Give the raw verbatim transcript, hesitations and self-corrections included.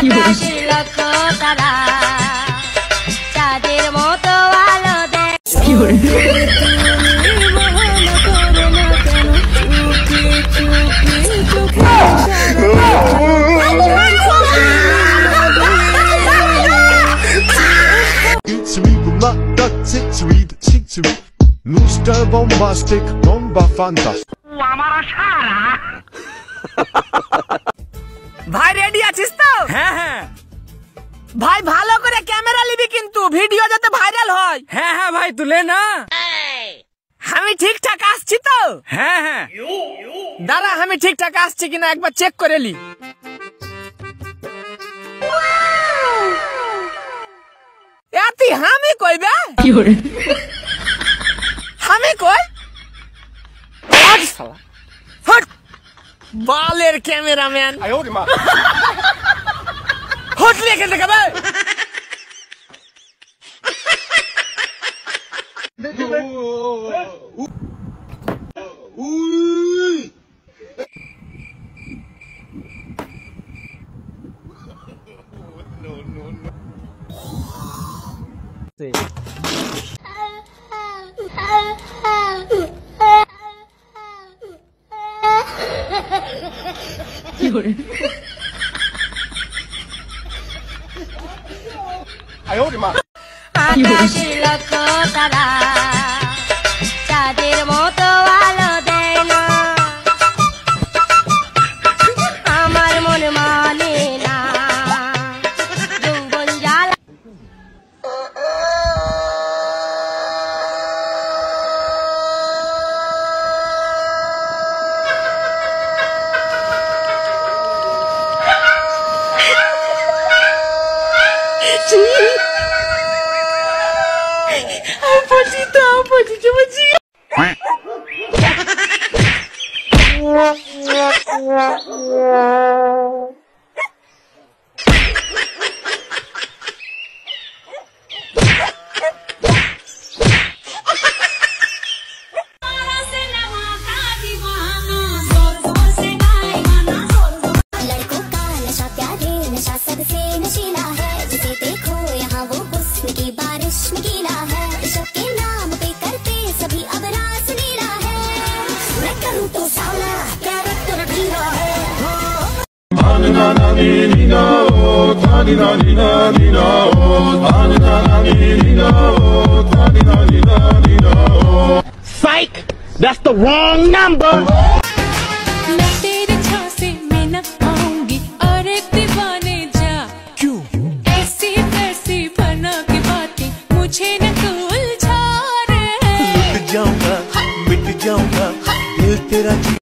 আকাশের লক্ষ তারা চাঁদের মতো আলো দেয়। Lustre bombastic, bomba fantastic. ভাই রেডি আছিস তো? হ্যাঁ হ্যাঁ ভাই, ভালো করে ক্যামেরা নিবি কিন্তু ভিডিও যাতে ভাইরাল হয়। হ্যাঁ হ্যাঁ ভাই, তুলে না। আমি ঠিকঠাক আসছি তো? হ্যাঁ হ্যাঁ দাঁড়া, আমি ঠিকঠাক আসছি কিনা একবার চেক করে নি। এতি আমি কইবে আমি কই হট বালের ক্যামেরাম্যান হট লেগে দেখাবে। আকাশের লক্ষ তারা চাঁদের মতো আলো দেয় না, আমার মন মানে না যৌবন জ্বালা। Apodito, apodito, apodito. लड़कों का नशा प्यारे नशा सबसे नशीला है, जिसे देखो यहाँ वो हुस्न की बारिश में गीला है, इश्क के नाम पे करते सभी अब रास लीला है, मैं करूँ तो सावला कैरेक्टर ढीला है। Psych! That's the wrong number! मैं तेरे झांसे में न आऊंगी और एक दीवाने जा। क्यों? ऐसी वैसी बना के बातें मुझे न तू उलझा रे। लुट जाऊंगा मिट जाऊंगा दिल तेरा